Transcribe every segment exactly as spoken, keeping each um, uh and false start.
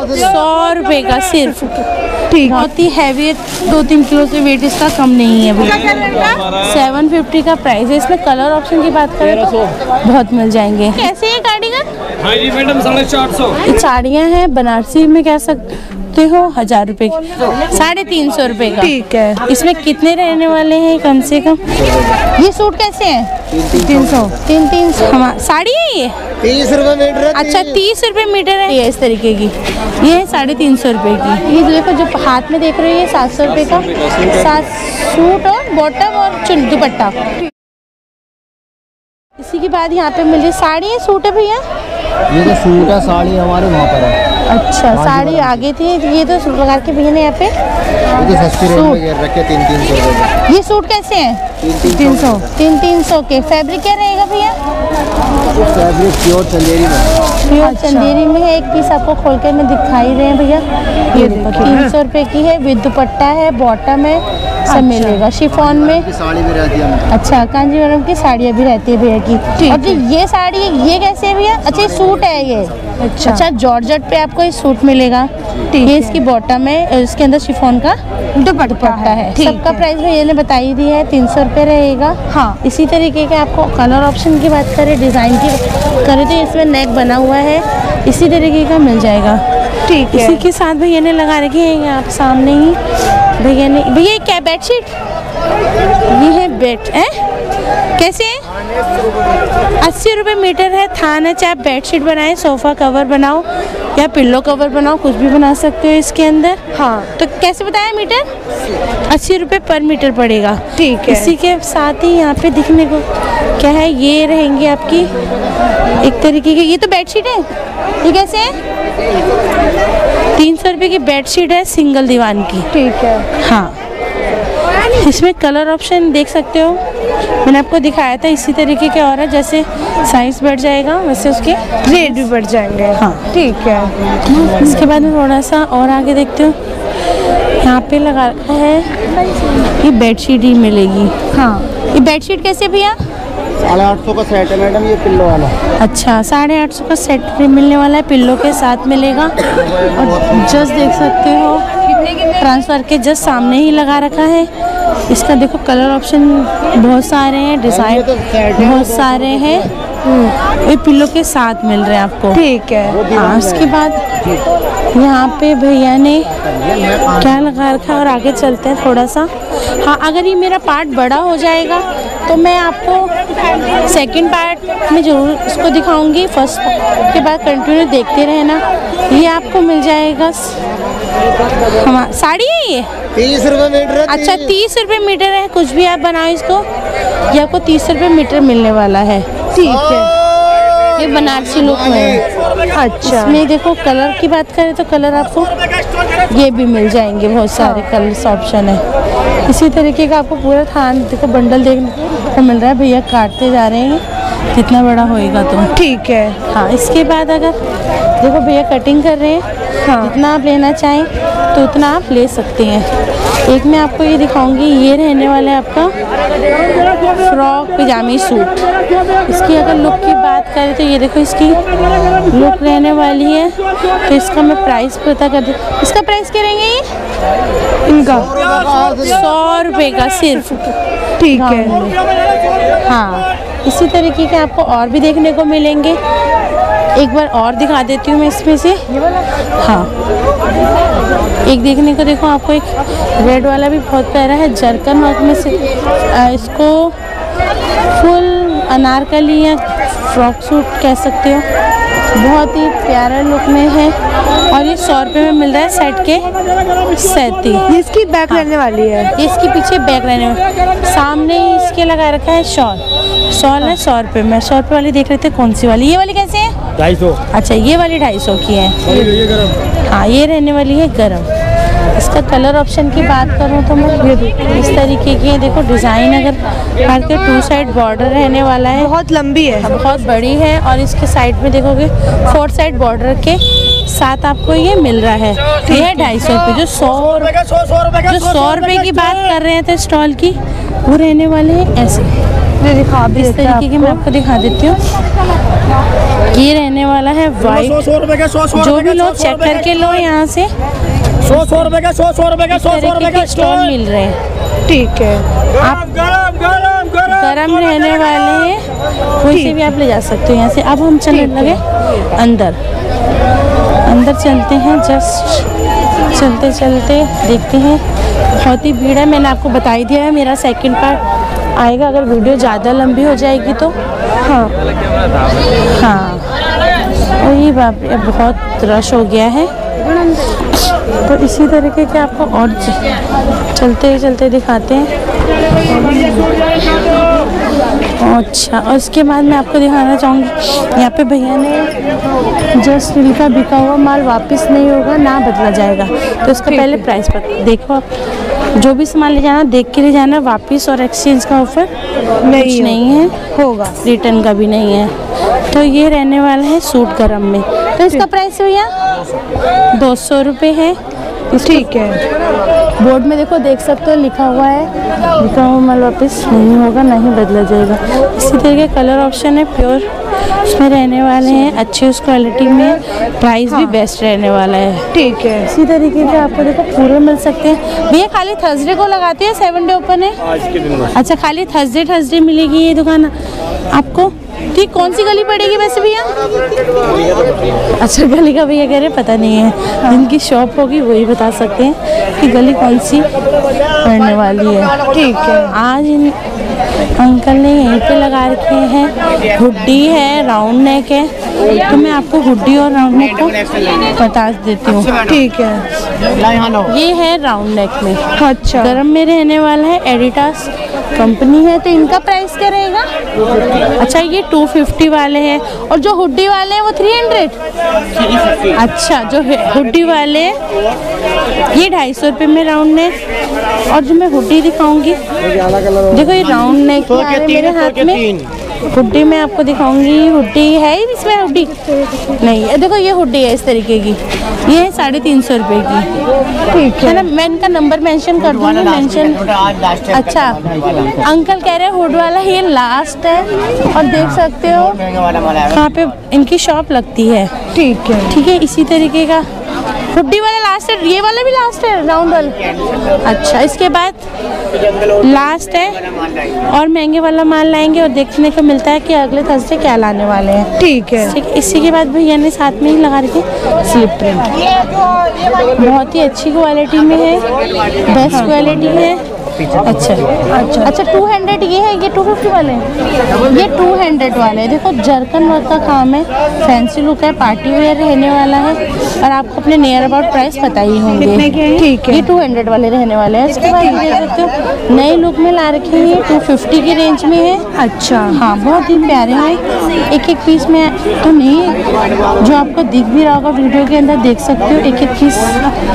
सौ रुपए का सिर्फ। ठीक, बहुत ही हैवी है, दो तीन किलो से वेट इसका कम नहीं है भैया। सेवन फिफ्टी का प्राइस है। इसमें कलर ऑप्शन की बात करें तो बहुत मिल जाएंगे। कैसे है कार्डिगन? हाँ जी मैडम, साढ़े चार सौ। साड़ियाँ हैं बनारसी में, कह सकते हो हजार रुपए की, साढ़े तीन सौ रुपए का। ठीक है। इसमें कितने रहने वाले हैं कम से कम? ये सूट कैसे हैं? तीन सौ तीन तीन सौ हमारा साड़ी है ये तीस रुपए मीटर। अच्छा तीस रुपए मीटर है ये, इस तरीके की ये है साढ़े तीन सौ रुपए की। ये देखो जो हाथ में देख रहे हो ये सात सौ रुपए का, सात सूट और बॉटम और चुन दुपट्टा। इसी के बाद यहाँ पे मिल साड़ी है, सूट है भैया? ये तो सूट है, साड़ी हमारे वहाँ पर है। अच्छा साड़ी आगे थी, ये तो सूट लगा के भैया ने यहाँ पे ये तो सस्ती रेट में रखे तीन तीन सौ रुपए। ये सूट कैसे हैं? तीन सौ तीन तीन सौ के। फैब्रिक क्या रहेगा भैया? फैब्रिक प्योर चंदेरी में। प्योर चंदेरी में है। एक पीस आपको खोल के मैं दिखाई रहे हैं भैया, ये देखो तीन सौ रुपए की है, विद दुपट्टा है, बॉटम है, सब अच्छा। मिलेगा। शिफॉन में साड़ी भी रहती है। अच्छा, कांजीवरम की साड़ियाँ भी रहती है भैया की। और जो ये साड़ी है ये कैसे है भैया? अच्छा ये सूट है ये। अच्छा अच्छा जॉर्जेट पे आपको ये सूट मिलेगा। ये इसकी बॉटम है, इसके अंदर शिफॉन का दुपट्टा है। सबका प्राइस भैया ने बता ही दिया है, तीन सौ रुपये रहेगा। हाँ इसी तरीके के आपको कलर ऑप्शन की बात करें, डिज़ाइन की करें तो इसमें नेक बना हुआ है, इसी तरीके का मिल जाएगा। ठीक है। इसी के साथ भैया ने लगा रखे हैं आप सामने ही भैया ने। भैया क्या बेडशीट? ये है बेड है, कैसे है? अस्सी रुपये मीटर है। थान है, चाहे बेडशीट बनाए, सोफ़ा कवर बनाओ या पिल्लो कवर बनाओ, कुछ भी बना सकते हो इसके अंदर। हाँ तो कैसे बताया मीटर? अस्सी रुपये पर मीटर पड़ेगा। ठीक है। इसी के साथ ही यहाँ पे दिखने को क्या है, ये रहेंगे आपकी एक तरीके की, ये तो बेडशीट है। ये कैसे है? तीन सौ रुपये की बेडशीट है, सिंगल दीवान की। ठीक है। हाँ इसमें कलर ऑप्शन देख सकते हो, मैंने आपको दिखाया था इसी तरीके के और है, जैसे साइज बढ़ जाएगा वैसे उसके रेट भी बढ़ जाएंगे। हाँ ठीक है। इसके बाद में थोड़ा सा और आगे देखते हो, यहाँ पे लगा रखा है ये बेडशीट ही मिलेगी। हाँ ये बेडशीट कैसे भैया? साढ़े आठ सौ का सेट है मैडम, ये पिल्लो वाला। अच्छा साढ़े आठ सौ का सेट मिलने वाला है, पिल्लो के साथ मिलेगा। और जस्ट देख सकते हो ट्रांसफर के जस्ट सामने ही लगा रखा है। इसका देखो कलर ऑप्शन बहुत सारे हैं, डिज़ाइन बहुत सारे हैं, ये पिल्लो के साथ मिल रहे हैं आपको। ठीक है। हाँ उसके बाद यहाँ पे भैया ने क्या लगा रखा है, और आगे चलते हैं थोड़ा सा। हाँ अगर ये मेरा पार्ट बड़ा हो जाएगा तो मैं आपको सेकंड पार्ट में ज़रूर इसको दिखाऊंगी, फर्स्ट के बाद कंटिन्यू देखते रहना। ये आपको मिल जाएगा हमारा साड़ी है ये तीस रुपए मीटर। अच्छा तीस रुपए मीटर है, कुछ भी आप बनाओ इसको, ये आपको तीस रुपए मीटर मिलने वाला है। ठीक है। ये बनारसी लुक में है। अच्छा इसमें देखो कलर की बात करें तो कलर आपको ये भी मिल जाएंगे, बहुत सारे कलर्स ऑप्शन है। इसी तरीके का आपको पूरा थान देखो बंडल देखने को मिल रहा है। भैया काटते जा रहे हैं जितना बड़ा होएगा तो। ठीक है। हाँ इसके बाद अगर देखो भैया कटिंग कर रहे हैं, हाँ जितना आप लेना चाहें तो उतना आप ले सकते हैं। एक मैं आपको ये दिखाऊंगी, ये रहने वाला है आपका फ्रॉक पजामी सूट। इसकी अगर लुक की बात करें तो ये देखो इसकी लुक रहने वाली है। तो इसका मैं प्राइस पता कर दूँ, इसका प्राइस क्या रहेंगे ये? इनका सौ रुपये का सिर्फ। ठीक है। हाँ इसी तरीके के आपको और भी देखने को मिलेंगे, एक बार और दिखा देती हूँ मैं इसमें से। हाँ एक देखने को देखो, आपको एक रेड वाला भी बहुत प्यारा है, जरकन वर्क में से आ, इसको फुल अनारकली या फ्रॉक सूट कह सकते हो, बहुत ही प्यारा लुक में है। और ये सौ रुपये में मिल रहा है सेट के सेट ही। इसकी बैक रहने वाली है, ये इसके पीछे बैक रहने वाली, सामने ही इसके लगा रखा है शॉल। शॉल है सौ रुपये में। सौ रुपये वाली देख रहे थे, कौन सी वाली? ये वाली कैसे है? ढाई सौ। अच्छा ये वाली ढाई सौ की है। हाँ ये रहने वाली है गरम। इसका कलर ऑप्शन की बात करूँ तो मैं इस तरीके की है, देखो डिज़ाइन अगर हर के टू साइड बॉर्डर रहने वाला है, बहुत लंबी है, बहुत बड़ी है। और इसके साइड में देखोगे फोर साइड बॉर्डर के साथ आपको ये मिल रहा है। ये है ढाई सौ रुपये। जो सौ जो सौ रुपये की बात कर रहे थे स्टॉल की, वो रहने वाले हैं ऐसे। दिखा इस तरीके की मैं आपको दिखा देती हूँ। ये रहने वाला है वाइट। सौ रुपए के सौ सौ जो भी लो चेक करके लो यहाँ से। सौ सौ रुपए के सौ सौ रुपए के सौ सौ रुपए के स्टॉल मिल रहे हैं। ठीक है, आप गरम गरम गरम गरम रहने वाले हैं, कोई से भी आप ले जा सकते हो यहाँ से। अब हम चलने लगे अंदर। अंदर चलते हैं, जस्ट चलते चलते देखते हैं। बहुत ही भीड़ है, मैंने आपको बता ही दिया है। मेरा सेकंड पार्ट आएगा अगर वीडियो ज़्यादा लंबी हो जाएगी तो। हाँ हाँ, वही बाप रे, बहुत रश हो गया है। तो इसी तरीके के आपको और चलते चलते दिखाते हैं। अच्छा, और उसके बाद मैं आपको दिखाना चाहूँगी, यहाँ पे भैया ने जो स्टील का बिका हुआ माल वापस नहीं होगा, ना बदला जाएगा। तो इसका पहले प्राइस पर देखो। आप जो भी सामान ले जाना देख के ले जाना। वापस और एक्सचेंज का ऑफर नहीं, नहीं है, होगा रिटर्न का भी नहीं है। तो ये रहने वाला है सूट गरम में। तो इसका प्राइस भैया दो सौ रुपये है। ठीक है, बोर्ड में देखो, देख सकते हो लिखा हुआ है, लिखा हुआ माल वापस नहीं होगा, नहीं बदला जाएगा। इसी तरीके कलर ऑप्शन है, प्योर उसमें रहने वाले हैं, अच्छी उस क्वालिटी में, प्राइस भी बेस्ट रहने वाला है। ठीक है, इसी तरीके के आपको देखो पूरे मिल सकते हैं। भैया खाली थर्सडे को लगाते हैं, सेवन डे ओपन है आज के दिन। अच्छा, खाली थर्सडे थर्सडे मिलेगी ये दुकान आपको। ठीक, कौन सी गली पड़ेगी वैसे भैया? अच्छा, गली का भैया कह रहे पता नहीं है, जिनकी शॉप होगी वही बता सकते हैं कि गली कौन सी पड़ने वाली है। ठीक है, आज इन अंकल ने यहीं पे लगा रखे हैं, हुड्डी है, राउंड नेक है। तो मैं आपको हुड्डी और राउंड नेक को बता देती हूँ। ठीक है, ये है राउंड नेक में। अच्छा, गरम में रहने वाला है, एडिडास कंपनी है। तो इनका प्राइस क्या रहेगा? अच्छा, ये टू फिफ्टी वाले हैं, और जो हुड्डी वाले हैं वो थ्री हंड्रेड। अच्छा, जो हुड्डी वाले ये ढाई सौ रुपये में राउंड नेक। और जो मैं हुड्डी दिखाऊंगी, देखो ये राउंड नेक मेरे हाथ में। हुड्डी मैं आपको दिखाऊंगी, हुड्डी है इसमें हुड्डी नहीं है। देखो ये हुड्डी है इस तरीके की, ये है साढ़े तीन सौ रुपये की। ठीक है ना, मैं इनका नंबर मेंशन कर दूँगी, मेंशन। अच्छा, अंकल कह रहे हैं हुड वाला ये लास्ट है, और देख सकते हो कहाँ पे इनकी शॉप लगती है। ठीक है, ठीक है, इसी तरीके का हुड्डी वाला लास्ट है, ये वाला भी लास्ट है, राउंड वाला। अच्छा, इसके बाद लास्ट है, और महंगे वाला माल लाएंगे और देखने को मिलता है कि अगले थर्सडे क्या लाने वाले हैं। ठीक है, इसी के बाद भैया ने साथ में ही लगा रखी स्लिप प्रिंट, बहुत ही अच्छी क्वालिटी में है, बेस्ट क्वालिटी है। अच्छा अच्छा अच्छा, टू हंड्रेड ये है, ये टू फिफ्टी वाले हैं, ये टू हंड्रेड वाले हैं। देखो जरकन वर्क का काम है, फैंसी लुक है, पार्टी वेयर रहने वाला है, और आपको अपने नियर अबाउट प्राइस पता ही होंगे। ठीक है, ये टू हंड्रेड वाले रहने वाले हैं। इसके बाद देख सकते हो नए लुक में ला रखे हैं, टू फिफ्टी की रेंज में है। अच्छा, हाँ, बहुत ही प्यारे हैं। एक एक पीस में तो नहीं, जो आपको दिख भी रहा होगा वीडियो के अंदर, देख सकते हो एक एक पीस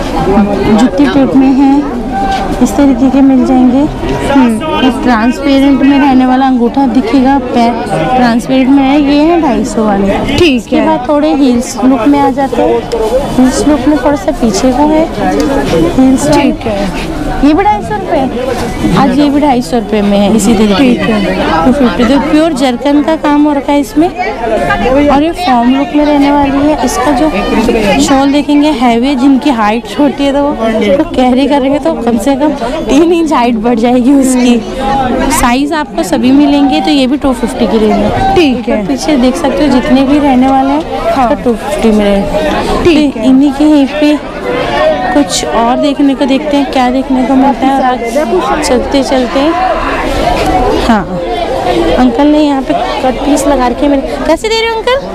जुत्ती टाइप में है, इस तरीके के मिल जाएंगे। ये ट्रांसपेरेंट में रहने वाला अंगूठा दिखेगा, पैर ट्रांसपेरेंट में है, ये है ढाई सौ वाले। ठीक है, बाद थोड़े हील्स लुक में आ जाते हैं, हील्स लुक में थोड़ा सा पीछे को है हील्स। ठीक है, ये भी ढाई सौ रुपये, आज ये भी ढाई सौ रुपये में है इसी तरीके का, टू फिफ्टी। तो प्योर जरकन का काम हो रखा है इसमें, और ये फॉर्म लुक में रहने वाली है। इसका जो शॉल देखेंगे हैवी है, जिनकी हाइट छोटी है तो वो तो कैरी करेंगे तो कम से कम तीन इंच हाइट बढ़ जाएगी उसकी। साइज आपको सभी मिलेंगे, तो ये भी टू फिफ्टी की रेंज है। ठीक है, पीछे देख सकते हो जितने भी रहने वाले हैं, हाँ, तो टू फिफ्टी में रहे। ठीक है, इन्हीं के यहीं पे कुछ और देखने को देखते हैं क्या देखने को मिलता है। और चलते चलते हाँ, अंकल ने यहाँ पे कट पीस लगा रखे मेरे। कैसे दे रहे हो अंकल?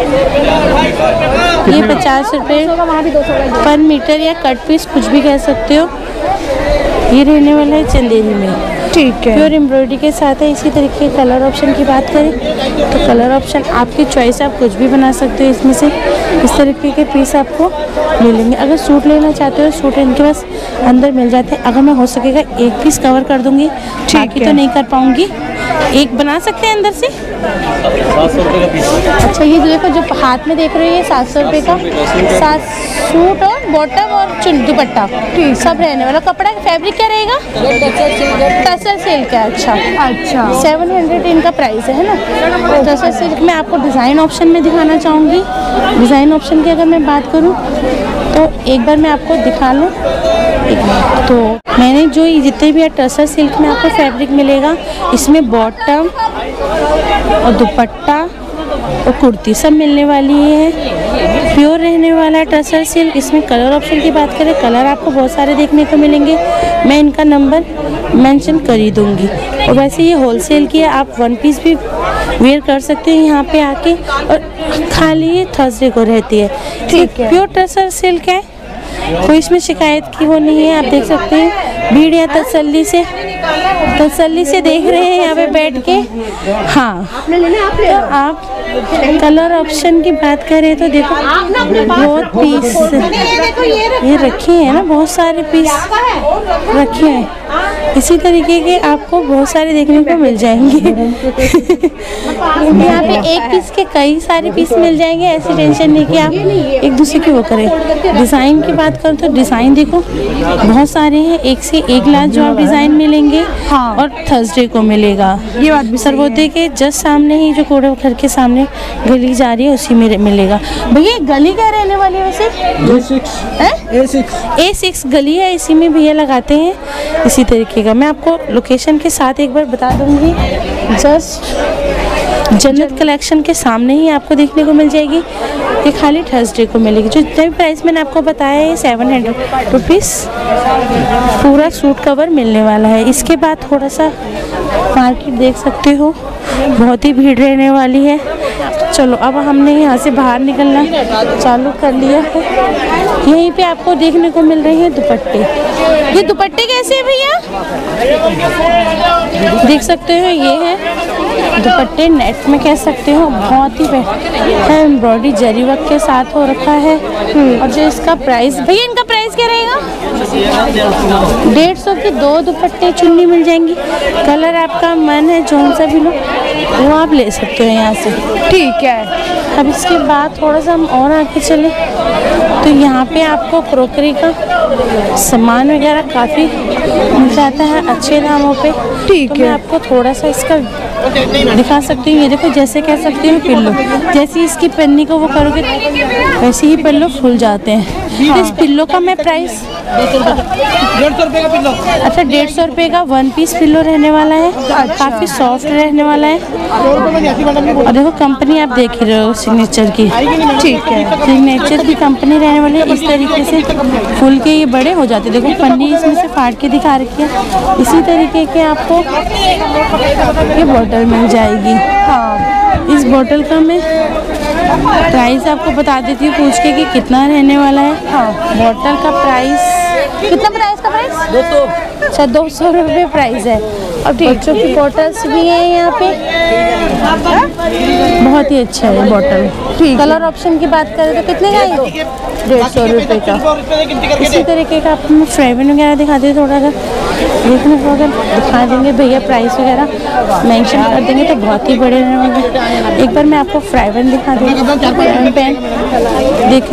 ये पचास रुपये पर मीटर, या कट पीस कुछ भी कह सकते हो। ये रहने वाला है चंदेरी में। ठीक है, प्योर एम्ब्रॉयडरी के साथ है। इसी तरीके के कलर ऑप्शन की बात करें तो कलर ऑप्शन आपकी चॉइस, आप कुछ भी बना सकते हो इसमें से। इस तरीके के पीस आपको मिलेंगे। अगर सूट लेना चाहते हो, सूट इनके पास अंदर मिल जाते हैं। अगर मैं हो सकेगा एक पीस कवर कर दूंगी, बाकी तो नहीं कर पाऊंगी। एक बना सकते हैं अंदर से? सात सौ रुपये का पीस। अच्छा, ये देखो जो हाथ में देख रहे हो ये सात सौ रुपये का, सात सूट और बॉटम और चुन दुपट्टा सब रहने वाला। कपड़ा फैब्रिक क्या रहेगा? टसर सिल्क है। अच्छा अच्छा सेवन हंड्रेड इनका प्राइस है ना। टसर सिल्क में आपको डिज़ाइन ऑप्शन में दिखाना चाहूँगी। डिज़ाइन ऑप्शन की अगर मैं बात करूँ तो एक बार मैं आपको दिखा लूँ। तो मैंने जो ये जितने भी है टसर सिल्क में आपको फैब्रिक मिलेगा, इसमें बॉटम और दुपट्टा और कुर्ती सब मिलने वाली है। प्योर रहने वाला है टसर सिल्क। इसमें कलर ऑप्शन की बात करें, कलर आपको बहुत सारे देखने को मिलेंगे। मैं इनका नंबर मेंशन कर ही दूँगी। और वैसे ये होलसेल की है, आप वन पीस भी वेयर कर सकते हैं यहाँ पे आके। और खाली ये थर्सडे को रहती है। ठीक है, प्योर टसर सिल्क है, कोई इसमें शिकायत की वो नहीं है। आप देख सकते हैं भीड़ या तसल्ली से तसल्ली से देख रहे हैं यहाँ पे बैठ के। हाँ, तो आप कलर ऑप्शन की बात करें तो देखो बहुत पीस ये रखे हैं ना, बहुत सारे पीस रखे हैं। इसी तरीके के आपको बहुत सारे देखने को मिल जाएंगे। यहाँ पे एक पीस के कई सारे पीस मिल जाएंगे, ऐसी टेंशन नहीं कि आप एक दूसरे की वो करें। डिज़ाइन की बात करूँ तो डिज़ाइन देखो बहुत सारे हैं, एक से एक लाख जो आप डिज़ाइन मिलेंगे। हाँ, और थर्सडे को मिलेगा। ये बात भी सर्वोदय के जस्ट सामने ही जो कूड़े घर के सामने गली जा रही है उसी में मिलेगा। भैया गली क्या रहने वाली है वैसे? A six A six A six गली है, इसी में भैया लगाते हैं। इसी तरीके का मैं आपको लोकेशन के साथ एक बार बता दूंगी। जस्ट जन्नत कलेक्शन के सामने ही आपको देखने को मिल जाएगी। ये खाली थर्सडे को मिलेगी। जो जितना भी प्राइस मैंने आपको बताया है सेवन हंड्रेड रुपीज़ पूरा सूट कवर मिलने वाला है। इसके बाद थोड़ा सा मार्केट देख सकते हो, बहुत ही भीड़ रहने वाली है। चलो अब हमने यहाँ से बाहर निकलना चालू कर लिया है। यहीं पे आपको देखने को मिल रहे हैं दुपट्टे। ये दुपट्टे कैसे हैं भैया? देख सकते हो ये है दुपट्टे, नेट में कह सकते हो, बहुत ही है एम्ब्रॉयडरी जरी वर्क के साथ हो रखा है। और जो इसका प्राइस भैया, इनका प्राइस क्या रहेगा? डेढ़ सौ की दो दुपट्टे चुन्नी मिल जाएंगी। कलर आपका मन है जौन सा भी लो वो आप ले सकते हो यहाँ से। ठीक है, अब इसके बाद थोड़ा सा हम और आगे चले तो यहाँ पे आपको क्रोकरी का सामान वगैरह काफ़ी मिल जाता है अच्छे दामों पे। ठीक है, मैं आपको थोड़ा सा इसका दिखा सकती हूँ। ये देखो, जैसे कह सकती हूँ पिल्लो, जैसे इसकी पन्नी को वो करोगे वैसे ही पिल्लो फूल जाते हैं। हाँ। तो इस पिल्लो का मैं प्राइस डेढ़ सौ रुपये का पिल्लो। अच्छा, डेढ़ सौ रुपये का वन पीस पिल्लो रहने वाला है। अच्छा। काफ़ी सॉफ्ट रहने वाला है। और देखो कंपनी आप देख ही रहे हो सिग्नेचर की। ठीक है, सिग्नेचर की कंपनी रहने वाली है। इस तरीके से फूल के ये बड़े हो जाते हैं। देखो पन्नी इसमें से फाड़ के दिखा रखी है। इसी तरीके के आपको ये बॉटल मिल जाएगी। हाँ, इस बॉटल का मैं प्राइस आपको बता देती हूँ पूछ के कि कितना रहने वाला है। हाँ, बॉटल का प्राइस कितना? प्राइस का प्राइस दो सौ। अच्छा, दो सौ रुपये प्राइस है। और बच्चों की बॉटल्स भी हैं यहाँ पे, बहुत ही अच्छा है बॉटल। कलर ऑप्शन की बात करें तो कितने का है? डेढ़ सौ रुपये का। इसी तरीके का आपको फ्रेवन वगैरह दिखा दें, थोड़ा सा देखने को अगर दिखा देंगे भैया प्राइस वगैरह मेंशन कर देंगे तो बहुत ही बड़े रहने वाले। एक बार मैं आपको फ्रेवन दिखा दूँगी। पेन देख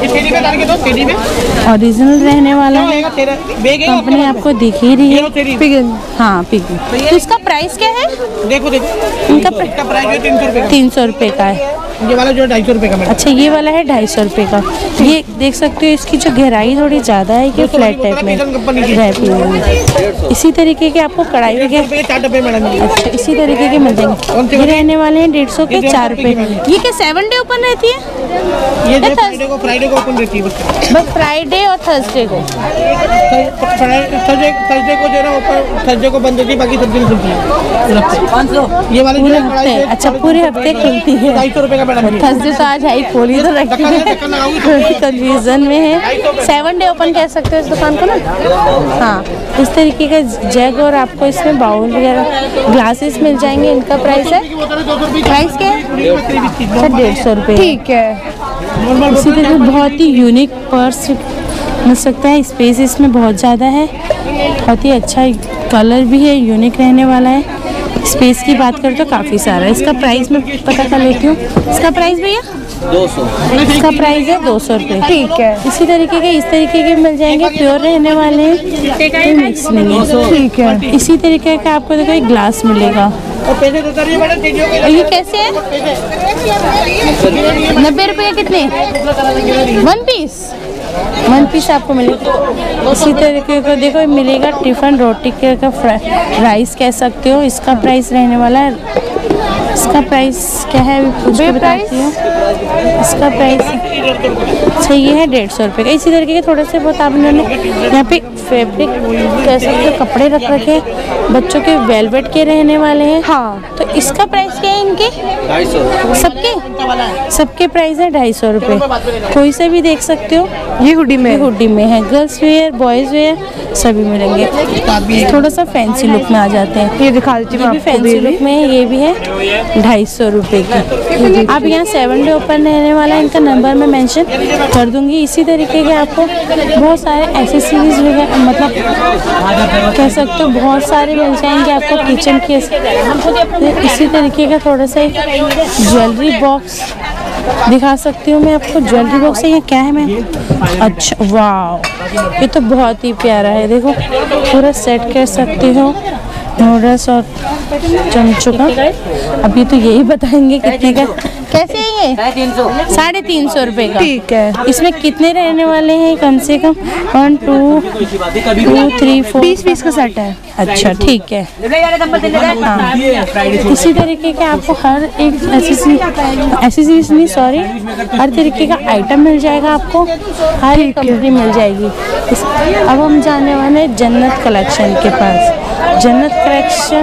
ओरिजिनल रहने वाला है, कंपनी आपको दिख ही रही है। पिगन। हाँ, पिगन। तो इसका प्राइस क्या है? देखो देखो इनका प्राइस है तीन सौ रुपये का। तीन सौ रुपये का है। ये वाला जो ढाई सौ रुपये का। अच्छा, ये वाला है ढाई सौ रुपये का। ये देख सकते हो इसकी जो गहराई थोड़ी ज़्यादा है, ये फ्लैट टाइप में रहती है। इसी तरीके के आपको कढ़ाई वगैरह चार डब्बे मैडम। अच्छा, इसी तरीके के मिल जाएंगे। ये रहने वाले हैं डेढ़ सौ के चार रुपये। ये क्या सेवन डे ओपन रहती है? ये फ्राइडे को फ्राइडे को ओपन रहती है बस फ्राइडे और थर्सडे को। थर्सडे थर्सडे को जो है ना थर्सडे को बंद होती है, बाकी सब दिन खुलती है। ये वाली पूरे हफ्ते? अच्छा, पूरे हफ्ते खुलती है। ढाई सौ रुपये का मैडम। थर्सडे तो आज आई खोली तो रखी है, कंफ्यूजन में है। सेवन डे ओपन कह सकते हो इस दुकान को ना। हाँ, इस तरीके का जग और आपको इसमें बाउल वगैरह ग्लासेस मिल जाएंगे। इनका प्राइस है, प्राइस क्या है? डेढ़ सौ रुपये। ठीक है, इसी तरह बहुत ही यूनिक पर्स मिल सकता है। स्पेस इसमें बहुत ज़्यादा है, बहुत ही अच्छा कलर भी है, यूनिक रहने वाला है। स्पेस की बात करें तो काफ़ी सारा है। इसका प्राइस मैं पता कर लेती हूँ। इसका प्राइस भैया दो सौ। इसका प्राइस है दो सौ रुपये। ठीक है। इसी तरीके के इस तरीके के मिल जाएंगे, प्योर रहने वाले हैं, कोई मिक्स नहीं है। ठीक है। इसी तरीके का आपको देखो एक ग्लास मिलेगा। और ये कैसे है? नब्बे रुपये कितने? वन पीस वन पीस आपको मिलेगा। इसी तरीके का देखो मिलेगा टिफिन रोटी के का राइस कह सकते हो। इसका प्राइस रहने वाला है, इसका प्राइस क्या है अभी पूछ के बताती हूँ। इसका प्राइस अच्छा ये है डेढ़ सौ रुपये का। इसी तरीके के थोड़े से बहुत आप इन्होंने यहाँ पे फैब्रिक कह सकते हो कपड़े रख रखे हैं, बच्चों के वेलवेट के रहने वाले हैं। हाँ, तो इसका प्राइस क्या है इनके? ढाई सौ। सबके सबके प्राइस है ढाई सौ रुपये। कोई से भी देख सकते हो। ये हुडी में हुडी में है, गर्ल्स वेयर बॉयज़ वेयर सभी मिलेंगे। थोड़ा सा फैंसी लुक में आ जाते हैं। ये दिखा देती हूँ ये भी आपको। फैंसी लुक में है, ये भी है ढाई सौ रुपये की। आप यहाँ सेवन डे ओपन रहने वाला है, इनका नंबर मैं मेंशन कर दूंगी। इसी तरीके के आपको बहुत सारे एसेसरीज मतलब कह सकते हो बहुत सारे मिल जाएंगे आपको किचन के। इसी तरीके का थोड़ा सा ज्वेलरी बॉक्स दिखा सकती हूँ मैं आपको। ज्वेलरी बॉक्स है, ये क्या है मैं अच्छा वाह, ये तो बहुत ही प्यारा है। देखो पूरा सेट कर सकती हो नूडल्स और चमचों का। अभी तो यही बताएंगे कितने का। कैसे है ये? तीन सौ। साढ़े तीन सौ रुपये का। ठीक है। इसमें कितने रहने वाले हैं? कम से कम one two two three four बीस पीस का सेट है। अच्छा ठीक है। हाँ, इसी तरीके के आपको हर एक एसेसरीज नहीं सॉरी हर तरीके का आइटम मिल जाएगा आपको, हर एक कंपनी मिल जाएगी। इस, अब हम जाने वाले हैं जन्नत कलेक्शन के पास। जन्नत कलेक्शन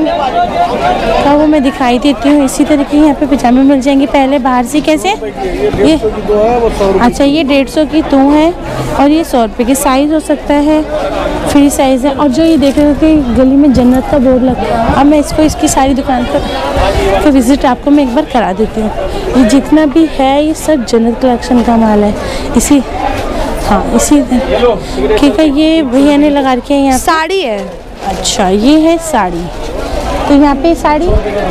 का वो मैं दिखाई देती हूँ। इसी तरीके के यहाँ पे पजामे मिल जाएंगे। पहले बाहर से कैसे ये अच्छा ये डेढ़ सौ की तू है और ये सौ रुपये की। साइज़ हो सकता है फ्री साइज़ है। और जो ये देख रहे थे गली में जन्नत का बोर्ड लगा, अब मैं इसको इसकी सारी दुकान पर तो विज़िट आपको मैं एक बार करा देती हूँ। ये जितना भी है ये सब जन्नत कलेक्शन का माल है। इसी हाँ इसी ठीक है। ये भैया ने लगा रखी है यहाँ साड़ी है। अच्छा ये है साड़ी। तो यहाँ पे साड़ी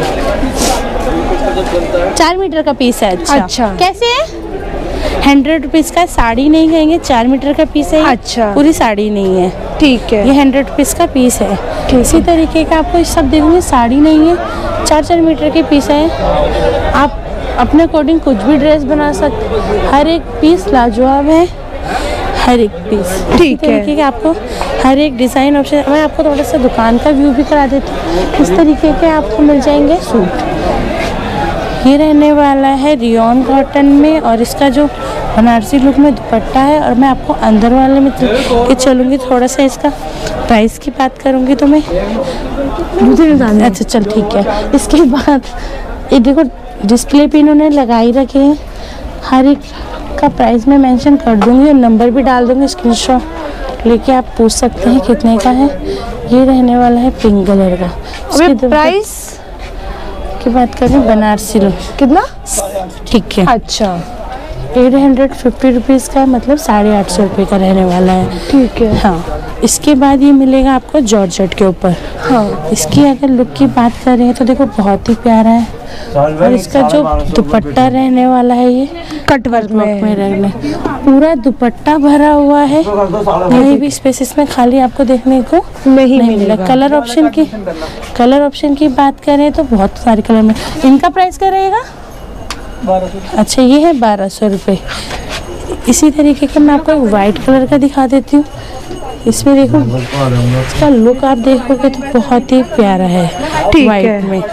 चार मीटर का पीस है। अच्छा, अच्छा। कैसे है? हंड्रेड रुपीज़ का साड़ी नहीं कहेंगे, चार मीटर का पीस है। अच्छा। पूरी साड़ी नहीं है। ठीक है। ये हंड्रेड रुपीज़ का पीस है। इसी तरीके का आपको सब देखोगे साड़ी नहीं है, चार चार मीटर के पीस है। आप अपने अकॉर्डिंग कुछ भी ड्रेस बना सकते। हर एक पीस लाजवाब है, हर एक पीस ठीक है। तरीके के आपको हर एक डिज़ाइन ऑप्शन। मैं आपको थोड़ा सा दुकान का व्यू भी करा देती हूँ। इस तरीके के आपको मिल जाएंगे सूट। ये रहने वाला है रियोन कॉटन में और इसका जो बनारसी लुक में दुपट्टा है। और मैं आपको अंदर वाले में के चलूँगी, थोड़ा सा इसका प्राइस की बात करूँगी तो मैं मुझे नहीं जानना। अच्छा चल ठीक है। इसके बाद ये देखो डिस्प्ले पे इन्होंने लगाई रखे हैं, हर एक का प्राइस मैं मेंशन कर दूँगी और नंबर भी डाल दूँगी। स्क्रीनशॉट लेके आप पूछ सकते हैं कितने का है। ये रहने वाला है पिंक कलर का। अबे प्राइस की बात करें बनारसी लुक कितना? ठीक है अच्छा एट हंड्रेड फिफ्टी रुपीज़ का मतलब साढ़े आठ सौ रुपये का रहने वाला है। ठीक है। हाँ इसके बाद ये मिलेगा आपको जॉर्जेट के ऊपर। हाँ इसकी अगर लुक की बात करें तो देखो बहुत ही प्यारा है। और इसका जो दुपट्टा रहने वाला है ये कटवर्क में, में रहने पूरा दुपट्टा भरा हुआ है। कहीं भी स्पेस इसमें खाली आपको देखने को नहीं, नहीं मिला। कलर ऑप्शन की कलर ऑप्शन की बात करें तो बहुत सारे कलर में। इनका प्राइस क्या रहेगा? अच्छा ये है बारह सौ रुपये। इसी तरीके का मैं आपको एक वाइट कलर का दिखा देती हूँ। इसमें देखो इसका लुक आप देखोगे तो बहुत ही प्यारा है। ठीक वाइट है। में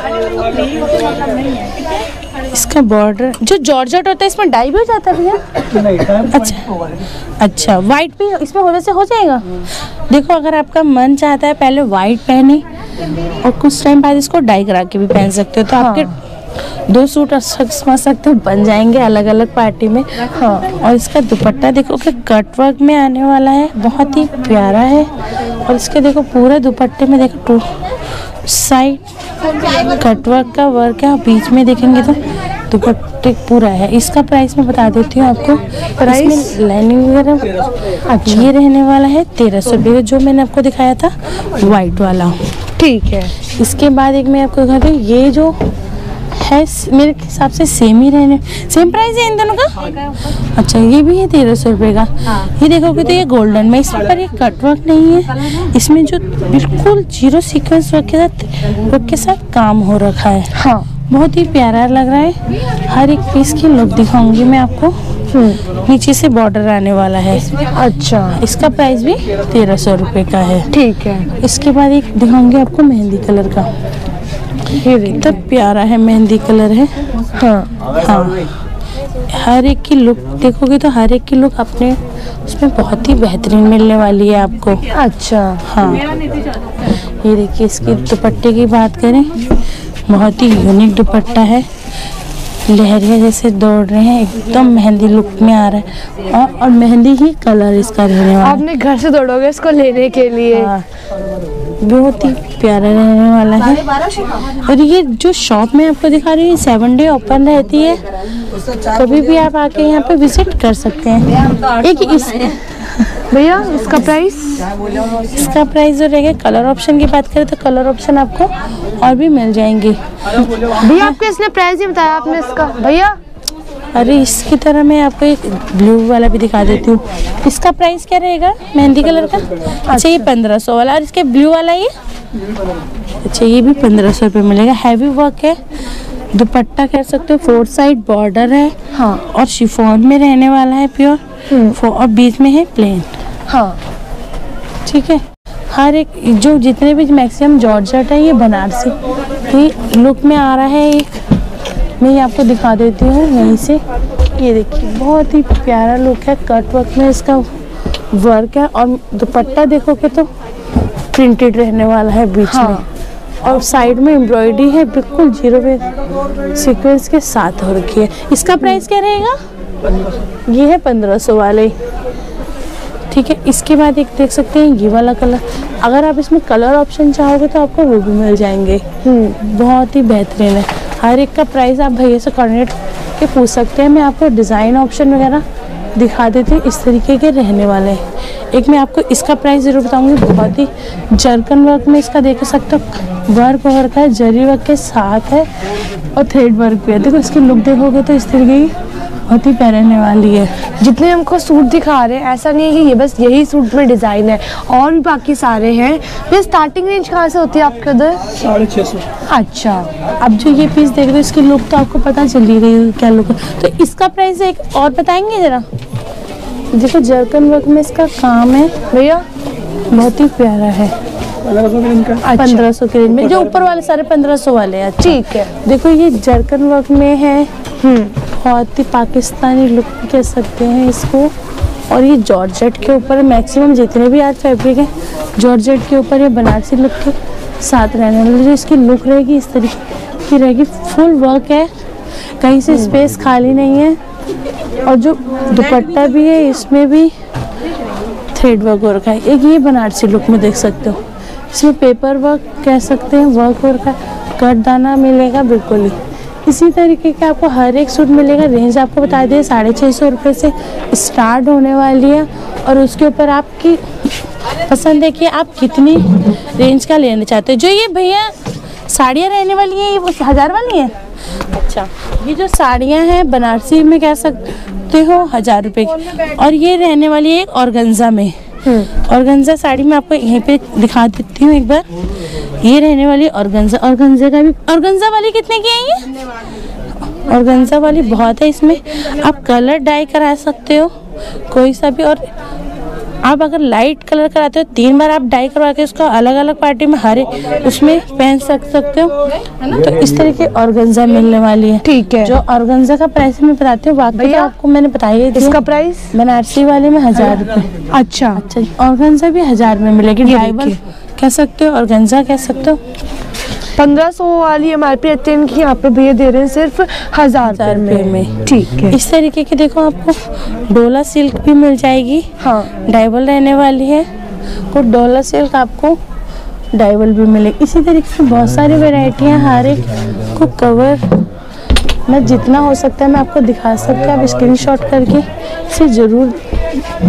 इसका बॉर्डर जो जॉर्जेट होता है इसमें डाई भी हो जाता है भैया? अच्छा अच्छा वाइट भी इसमें हो वैसे हो जाएगा। देखो अगर आपका मन चाहता है पहले वाइट पहने और कुछ टाइम बाद इसको डाई करा के भी पहन सकते हो तो हाँ। आपके दो सूट समझ सकते हो बन जाएंगे अलग अलग पार्टी में। हाँ और इसका दुपट्टा देखो कि कट वर्क में आने वाला है, बहुत ही प्यारा है। और इसके देखो पूरे दुपट्टे में देखो टू साइड कट वर्क का वर्क है और बीच में देखेंगे तो दुपट्टे पूरा है। इसका प्राइस मैं बता देती हूँ आपको। प्राइस लाइनिंग वगैरह अच्छा ये रहने वाला है तेरह सौ रुपये जो मैंने आपको दिखाया था वाइट वाला। ठीक है। इसके बाद एक मैं आपको दिखाती हूँ, ये जो है मेरे हिसाब से सेम ही रहने, सेम प्राइस है इन दोनों का। अच्छा, ये भी है तेरह सौ रुपये का। ये देखोगे तो ये गोल्डन में, इस पर ये कट वर्क नहीं है, इसमें जो बिल्कुल जीरो सीक्वेंस वर्क के साथ वर्क के साथ काम हो रखा है। हाँ, बहुत ही प्यारा लग रहा है। हर एक पीस की लुक दिखाऊंगी मैं आपको। नीचे से बॉर्डर आने वाला है। अच्छा, इसका प्राइस भी तेरह सौ रुपये का है। ठीक है। इसके बाद एक दिखाऊंगी आपको मेहंदी कलर का। ये कितना प्यारा है, मेहंदी कलर है। हाँ हाँ, हर एक की लुक देखोगे तो हर एक की लुक अपने उसमें बहुत ही बेहतरीन मिलने वाली है आपको। अच्छा, हाँ, ये देखिए इसकी दुपट्टे की बात करें, बहुत ही यूनिक दुपट्टा है। लहरिया जैसे दौड़ रहे हैं, एकदम मेहंदी लुक में आ रहा है। और, और मेहंदी ही कलर इसका रहने वाला है। आपने घर से दौड़ोगे इसको लेने के लिए। हाँ, बहुत ही प्यारा रहने वाला है। और ये जो शॉप में आपको दिखा रही हूँ, सेवन डे ओपन रहती है, कभी भी आप आके यहाँ पे विजिट कर सकते हैं। एक इस भैया इसका प्राइस? इसका प्राइस जो रहेगा, कलर ऑप्शन की बात करें तो कलर ऑप्शन आपको और भी मिल जाएंगे। भैया आपको इसने प्राइस ही बताया आपने इसका भैया? अरे इसकी तरह मैं आपको एक ब्लू वाला भी दिखा देती हूँ। इसका प्राइस क्या रहेगा मेहंदी कलर का? अच्छा, ये पंद्रह सौ वाला। और इसके ब्लू वाला ये, अच्छा ये भी पंद्रह सौ रुपये मिलेगा। हैवी वर्क है, दुपट्टा कह सकते हो, फोर साइड बॉर्डर है। हाँ, और शिफॉन में रहने वाला है प्योर, और बीच में है प्लेन। हाँ, ठीक है। हर एक जो जितने भी मैक्सिमम जॉर्जेट है, ये बनारसी ही लुक में आ रहा है। एक मैं ये आपको दिखा देती हूँ यहीं से। ये देखिए बहुत ही प्यारा लुक है, कट वर्क में इसका वर्क है। और दुपट्टा देखोगे तो प्रिंटेड रहने वाला है बीच हाँ। में, और साइड में एम्ब्रॉयडरी है, बिल्कुल जीरो पे सीक्वेंस के साथ हो रखी है। इसका प्राइस क्या रहेगा? ये है पंद्रह सौ वाले। ठीक है। इसके बाद एक देख सकते हैं ये वाला कलर, अगर आप इसमें कलर ऑप्शन चाहोगे तो आपको वो भी मिल जाएंगे। बहुत ही बेहतरीन है। हर एक का प्राइस आप भैया से कोऑर्डिनेट के पूछ सकते हैं। मैं आपको डिज़ाइन ऑप्शन वगैरह दिखा देती हूँ, इस तरीके के रहने वाले हैं। एक मैं आपको इसका प्राइस ज़रूर बताऊंगी। बहुत ही जर्कन वर्क में इसका देख सकते हो, वर्क वर्क है, जरी वर्क के साथ है, और थ्रेड वर्क भी है। देखो इसकी लुक देखोगे तो इस तरीके की बहुत ही प्यारी रहने वाली है। जितने हमको सूट दिखा रहे हैं, ऐसा नहीं है कि ये बस यही सूट में डिज़ाइन है, और भी बाकी सारे हैं। ये स्टार्टिंग रेंज कहाँ से होती है आपके उधर? साढ़े छः सौ। अच्छा, अब जो ये पीस देख रहे हो, इसकी लुक तो आपको पता चल ही रही है क्या लुक है। तो इसका प्राइस एक और बताएंगे ज़रा? देखो जर्कन वर्क में इसका काम है भैया, बहुत ही प्यारा है। पंद्रह सौ के इनका। पंद्रह सौ के रेंज में, जो ऊपर वाले सारे पंद्रह सौ वाले हैं। ठीक है। देखो ये जर्कन वर्क में है, बहुत ही पाकिस्तानी लुक कह सकते हैं इसको। और ये जॉर्जेट के ऊपर मैक्सिमम जितने भी आज फैब्रिक है, जॉर्जेट के ऊपर ये बनारसी लुक के साथ रहने वाली जो इसकी लुक रहेगी, इस तरीके की रहेगी। फुल वर्क है, कहीं से स्पेस खाली नहीं है। और जो दुपट्टा भी है, इसमें भी थ्रेड वर्क हो रखा है। एक ये बनारसी लुक में देख सकते हो, इसमें पेपर वर्क कह सकते हैं, वर्क वर्क का कट दाना मिलेगा बिल्कुल ही। इसी तरीके का आपको हर एक सूट मिलेगा। रेंज आपको बता दें, साढ़े छः सौ रुपये से स्टार्ट होने वाली है। और उसके ऊपर आपकी पसंद है कि आप कितनी रेंज का लेना चाहते हो। जो ये भैया साड़ियाँ रहने वाली हैं, ये वो हज़ार वाली हैं? अच्छा, ये जो साड़ियाँ हैं बनारसी में कह सकते हो हज़ार रुपये की। और ये रहने वाली है एक ऑर्गेन्जा में। ऑर्गेन्जा साड़ी मैं आपको यहीं पे दिखा देती हूँ एक बार। ये रहने वाली ऑर्गेन्जा। ऑर्गेन्जा का भी, ऑर्गेन्जा वाली कितने की है ये? ऑर्गेन्जा वाली बहुत है, इसमें आप कलर डाई करा सकते हो कोई सा भी। और आप अगर लाइट कलर कराते हो, तीन बार आप डाई करवा के उसको अलग अलग पार्टी में हरे उसमें पहन सक सकते हो। तो इस तरह की ऑर्गेन्जा मिलने वाली है। ठीक है। जो ऑर्गेन्जा का प्राइस मैं बताती हूँ, बाकी तो आपको मैंने बताया। इसका प्राइस बनारसी वाले में हजार रुपये। अच्छा, अच्छा, ऑर्गेन्जा भी हजार में मिलेगी। डाइबल कह सकते हो, ऑर्गेन्जा कह सकते हो। पंद्रह सौ वाली एम आर पी अटेन की यहाँ पे भैया दे रहे हैं सिर्फ हजार रुपये में। ठीक है। इस तरीके की देखो आपको डोला सिल्क भी मिल जाएगी। हाँ, डाइबल रहने वाली है। और डोला सिल्क आपको डाइबल भी मिलेगी। इसी तरीके से बहुत सारी वैरायटियाँ, हर एक को कवर मैं जितना हो सकता है मैं आपको दिखा सकती हूँ। आप स्क्रीनशॉट करके इसे ज़रूर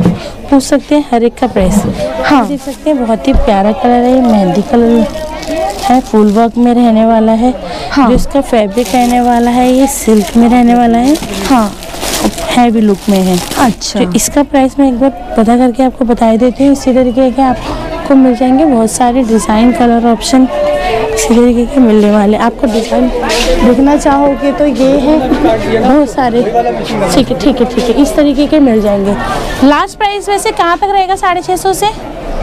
पूछ सकते हैं हर एक का प्राइस। हाँ, देख सकते हैं बहुत ही प्यारा कलर है, ये मेहंदी कलर है। है, फुल वर्क में रहने वाला है। हाँ। जो इसका फैब्रिक रहने वाला है ये सिल्क में रहने वाला है। हाँ, हैवी लुक में है। अच्छा। तो इसका प्राइस मैं एक बार पता करके आपको बता देती हूँ। इसी तरीके के आपको मिल जाएंगे बहुत सारे डिज़ाइन, कलर ऑप्शन इसी तरीके के मिलने वाले। आपको डिज़ाइन देखना चाहोगे तो ये है बहुत सारे। ठीक है ठीक है ठीक है, इस तरीके के मिल जाएंगे। लास्ट प्राइस वैसे कहाँ तक रहेगा? साढ़े छः सौ से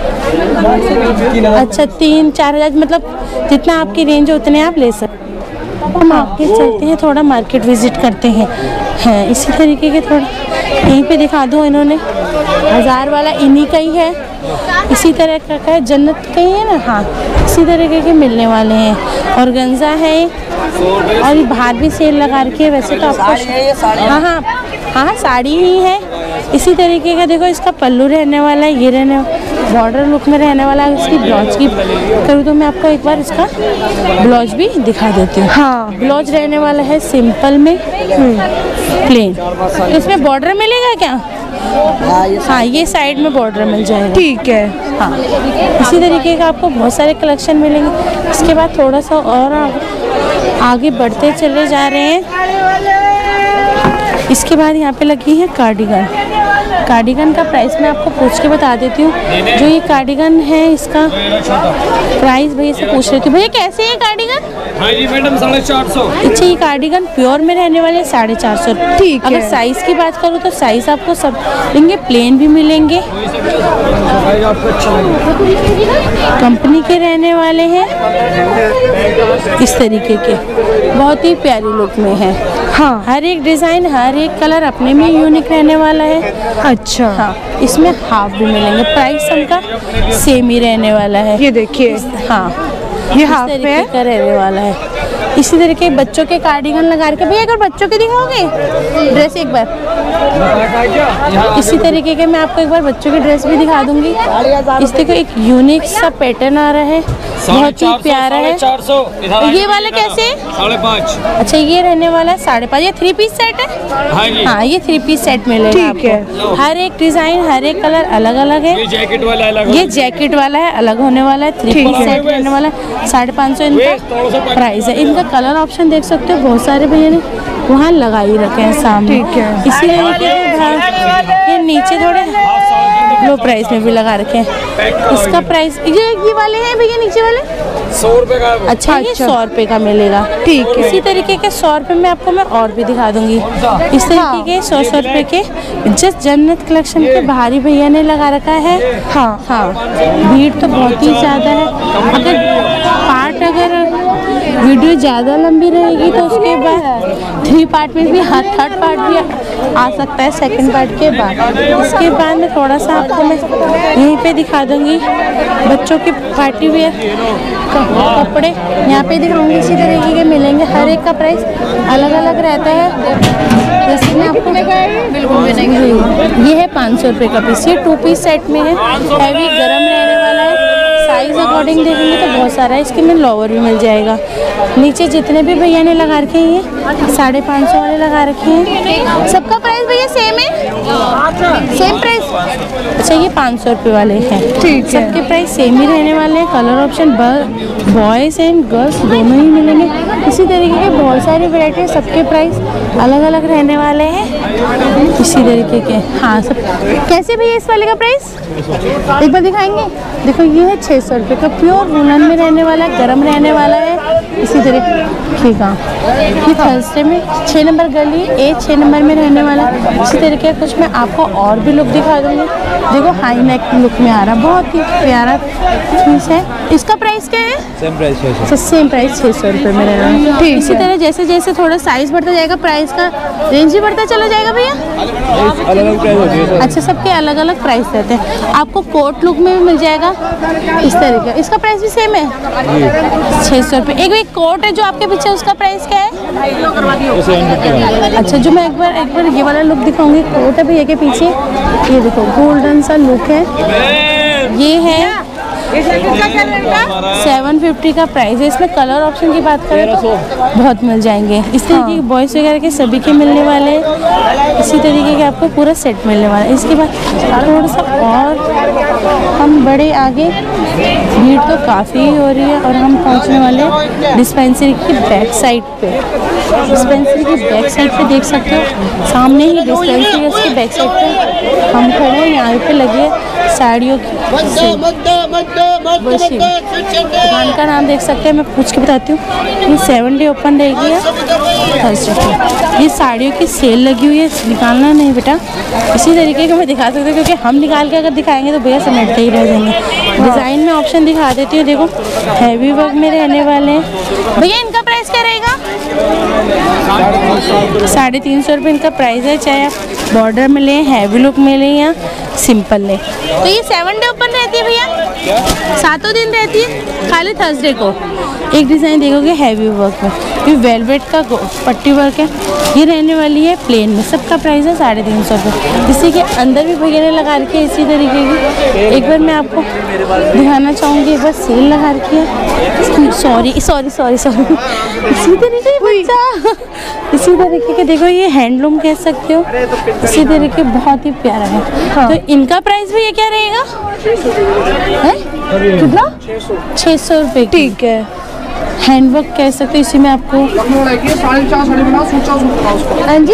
अच्छा तीन चार हज़ार, मतलब जितना आपकी रेंज है उतने आप ले सकते। हम मार्केट चलते हैं, थोड़ा मार्केट विजिट करते हैं। हैं इसी तरीके के थोड़ा यहीं पे दिखा दो। इन्होंने हज़ार वाला इन्हीं का ही है, इसी तरह का है, जन्नत का ही है ना। हाँ, इसी तरीके के मिलने वाले हैं। और गंजा है और ये बाहर भी सेल लगा रखी है वैसे तो आपको। हाँ हाँ हाँ साड़ी ही है। इसी तरीके का देखो, इसका पल्लू रहने वाला है, ये रहने बॉर्डर लुक में रहने वाला है। इसकी ब्लाउज की करूँ तो मैं आपको एक बार इसका ब्लाउज भी दिखा देती हूँ। हाँ, ब्लाउज रहने वाला है सिंपल में प्लेन। तो इसमें बॉर्डर मिलेगा क्या? हाँ, ये साइड में बॉर्डर मिल जाएगा। ठीक है। हाँ, इसी तरीके का आपको बहुत सारे कलेक्शन मिलेंगे। इसके बाद थोड़ा सा और आगे बढ़ते चले जा रहे हैं। इसके बाद यहाँ पे लगी है कार्डिगन। कार्डिगन का प्राइस मैं आपको पूछ के बता देती हूँ। जो ये कार्डिगन है इसका प्राइस भैया से पूछ रही थी। भैया कैसे है कार्डिगन? हाँ जी मैडम, साढ़े चार सौ। अच्छा, ये कार्डिगन प्योर में रहने वाले साढ़े चार सौ। ठीक है। अगर साइज़ की बात करूँ तो साइज़ आपको सब देंगे, प्लेन भी मिलेंगे, कंपनी के रहने वाले हैं इस तरीके के, बहुत ही प्यारी लुक में है। हाँ, हर एक डिज़ाइन, हर एक कलर अपने में यूनिक रहने वाला है। अच्छा। हाँ, इसमें हाफ भी मिलेंगे। प्राइस सबका सेम ही रहने वाला है। ये देखिए। हाँ, ये इस हाफ तरीके में का रहने वाला है। इसी तरीके बच्चों के कार्डिगन लगा के भैया अगर बच्चों के दिखाओगे ड्रेस एक बार, इसी तरीके के मैं आपको एक बार बच्चों की ड्रेस भी दिखा दूंगी। इस देखो एक यूनिक सा पैटर्न आ रहा है, बहुत ही प्यारा है। चार सौ। ये वाला कैसे? साढ़े पाँच। अच्छा, ये रहने वाला है साढ़े पाँच। ये थ्री पीस सेट है। हाँ जी। हाँ, ये थ्री पीस सेट मिलेगा। ठीक है। आपको हर एक डिजाइन, हर एक कलर अलग अलग है। ये जैकेट वाला अलग। ये जैकेट वाला है, अलग होने वाला है। थ्री पीस सेट रहने वाला है, साढ़े पाँच सौ इनका प्राइस है। इनका कलर ऑप्शन देख सकते हो, बहुत सारे भैया ने वहाँ लगा ही रखे हैं सामने। ठीक है। इसी तरीके ये नीचे थोड़े लो प्राइस में भी लगा रखे हैं। इसका प्राइस ये ये वाले हैं भैया, नीचे वाले सौ रुपए का। अच्छा, ये सौ रुपए का मिलेगा। ठीक है। इसी तरीके के सौ रुपए में आपको मैं और भी दिखा दूंगी। इस तरीके के सौ सौ रुपए के जस्ट जन्नत कलेक्शन के बाहरी भैया ने लगा रखा है। हाँ हाँ, भीड़ तो बहुत ही ज़्यादा है। अगर पार्ट अगर वीडियो ज़्यादा लंबी रहेगी तो उसके बाद थ्री पार्ट में भी, हाँ थर्ड पार्ट भी आ सकता है सेकंड पार्ट के बाद। इसके बाद में थोड़ा सा आपको मैं यहीं पे दिखा दूंगी बच्चों के पार्टी वेयर कपड़े यहाँ पे दिखाऊंगी। इसी तरीके के मिलेंगे, हर एक का प्राइस अलग अलग रहता है। जैसे मैं आपको ये है पाँच सौ रुपये का पीस। ये टू पीस सेट में है, हैवी गरम रहने वाला है। साइज अकॉर्डिंग देखेंगे तो बहुत सारा है। इसके में लोअर भी मिल जाएगा। नीचे जितने भी भैया ने लगा रखे हैं ये साढ़े पाँच सौ वाले लगा रखे हैं। सबका प्राइस भैया सेम है, सेम प्राइस। अच्छा, ये पाँच सौ रुपये वाले हैं। ठीक है। सबके प्राइस सेम ही रहने वाले हैं। Colour option boys and girls दोनों ही मिलेंगे। इसी तरीके के बहुत सारी वैरायटी, सबके प्राइस अलग अलग रहने वाले हैं इसी तरीके के। हाँ, सब कैसे भैया इस वाले का प्राइस एक बार दिखाएंगे। देखो, ये है छः सौ रुपये का, प्योर वुलन में रहने वाला है, गर्म रहने वाला है। इसी तरीके का ये थर्सडे में छः नंबर गली ए छः नंबर में रहने वाला है। इसी तरीके का कुछ मैं आपको और भी लुक दिखा दूँगी। देखो, हाई नेक लुक में आ रहा, बहुत ही प्यारा पीस है। इसका प्राइस क्या है? सेम प्राइस है। अच्छा, सेम प्राइस छः सौ रुपये में रहना है। ठीक, इसी तरह जैसे जैसे थोड़ा साइज़ बढ़ता जाएगा प्राइस का रेंज भी बढ़ता चला जाएगा भैया। अलग अलग प्राइस होती है। अच्छा, सबके अलग अलग प्राइस रहते हैं। आपको कोट लुक में भी मिल जाएगा इस तरीके। इसका प्राइस भी सेम है, छः सौ रुपये। एक एक कोट है जो आपके पीछे, उसका प्राइस क्या है? अच्छा, जो मैं एक बार एक बार ये वाला लुक दिखाऊंगी। कोट है भैया के पीछे, ये देखो गोल्डन सा लुक है। ये है सेवन फिफ्टी का प्राइस है। इसमें कलर ऑप्शन की बात करें तो बहुत मिल जाएंगे। इस तरीके के बॉयज़ वगैरह के सभी के मिलने वाले हैं। इसी तरीके के आपको पूरा सेट मिलने वाला है। इसके बाद थोड़ा सा और हम बड़े आगे, भीड़ तो काफ़ी हो रही है और हम पहुंचने वाले डिस्पेंसरी की बैक साइड पे। डिस्पेंसरी की बैक साइड पे देख सकते हो, सामने ही डिस्पेंसरी है, उसकी बैक साइड पे हम खड़े हैं। यहाँ पे लगे साड़ियों की दुकान का नाम देख सकते हैं, मैं पूछ के बताती हूँ। ये सेवन डे ओपन रहेगी थर्सडे को। ये साड़ियों की सेल लगी हुई है, निकालना नहीं बेटा। इसी तरीके का मैं दिखा सकती हूँ क्योंकि हम निकाल के अगर दिखाएंगे तो भैया समेटते ही रह जाएंगे। डिज़ाइन में ऑप्शन दिखा देती हूँ। देखो हैवी वर्क में रहने वाले हैं। भैया इनका प्राइस क्या रहेगा? साढ़े तीन सौ रुपये इनका प्राइस है। चाहे आप बॉर्डर में लें, हैवी लुक में लें या सिंपल लें। तो ये सेवन डे ओपन रहती है भैया, सातों दिन रहती है, खाली थर्सडे को। एक डिज़ाइन देखोगे हैवी वर्क में, ये वेलवेट का पट्टी वर्क है। ये रहने वाली है प्लेन में। सबका प्राइस है साढ़े तीन सौ रुपये। इसी के अंदर भी भैया ने लगा रखी है इसी तरीके की। एक बार मैं आपको दिखाना चाहूँगी, एक बार सेल लगा रखी है। सॉरी सॉरी सॉरी सॉरी इसी तरीके बच्चा इसी तरीके के देखो, ये हैंडलूम कह सकते हो। इसी तरीके बहुत ही प्यारा है। हाँ। तो इनका प्राइस भी ये क्या रहेगा? कितना? छः सौ रुपये। ठीक है। हैंडवर्क कह सकते हो। इसी में आपको हाँ जी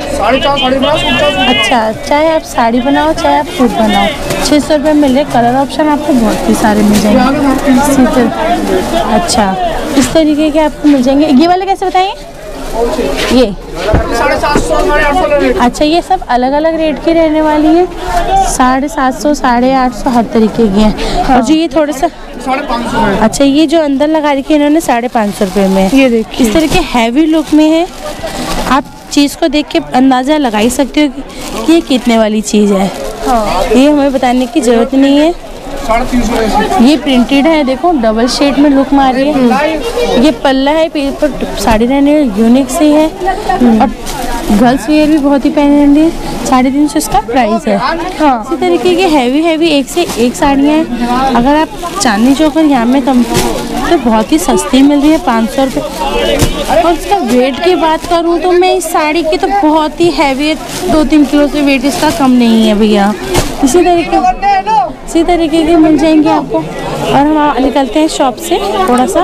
अच्छा, चाहे आप साड़ी बनाओ चाहे आप सूट बनाओ, छः सौ रुपये मिल रहे। कलर ऑप्शन आपको बहुत ही सारे मिल जाएंगे। अच्छा, इस तरीके के आपको मिल जाएंगे। ये वाले कैसे बताएंगे? ये साढ़े सात सौ साढ़े आठ सौ। अच्छा, ये सब अलग अलग रेट की रहने वाली है। साढ़े सात सौ साढ़े आठ सौ हर तरीके की है। हाँ। और जो ये थोड़ा सा साढ़े पाँच सौ है। अच्छा, ये जो अंदर लगा रखी है इन्होंने साढ़े पाँच सौ रुपये में। ये देखिए इस तरह के हैवी लुक में है। आप चीज़ को देख के अंदाज़ा लगा ही सकते हो कि ये कितने वाली चीज़ है। हाँ। ये हमें बताने की ज़रूरत नहीं है। साढ़े तीन सौ। ये प्रिंटेड है, देखो डबल शेड में लुक मार रही है। ये पल्ला है, पेपर साड़ी रहने यूनिक सी है और गर्ल्स वेयर भी बहुत ही पहन है। साढ़े तीन सौ इसका प्राइस है। हाँ। इसी तरीके की हैवी हैवी एक से एक साड़ियाँ हैं। अगर आप चांदनी चौक और यहाँ में कम तो बहुत ही सस्ती मिल रही है, पाँच सौ रुपये। और इसका वेट की बात करूँ तो मैं इस साड़ी की तो बहुत ही हैवी है, दो तीन किलो से वेट इसका कम नहीं है भैया। इसी तरीके इसी तरीके के मिल जाएंगे आपको। और हम निकलते हैं शॉप से थोड़ा सा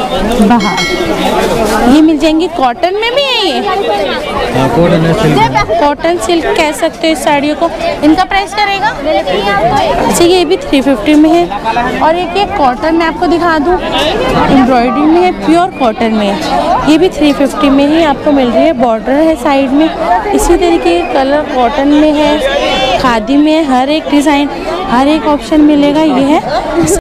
बाहर। ये मिल जाएंगी कॉटन में भी है। ये कॉटन सिल्क कह सकते हो इस साड़ियों को। इनका प्राइस क्या रहेगा? अच्छा, ये भी थ्री फिफ्टी में है। और एक ये कॉटन में आपको दिखा दूँ, एम्ब्रॉयडरी में है, प्योर कॉटन में है। ये भी थ्री फिफ्टी में ही आपको मिल रही है। बॉर्डर है साइड में। इसी तरीके के कलर कॉटन में है, खादी में, हर एक डिज़ाइन हर एक ऑप्शन मिलेगा। ये है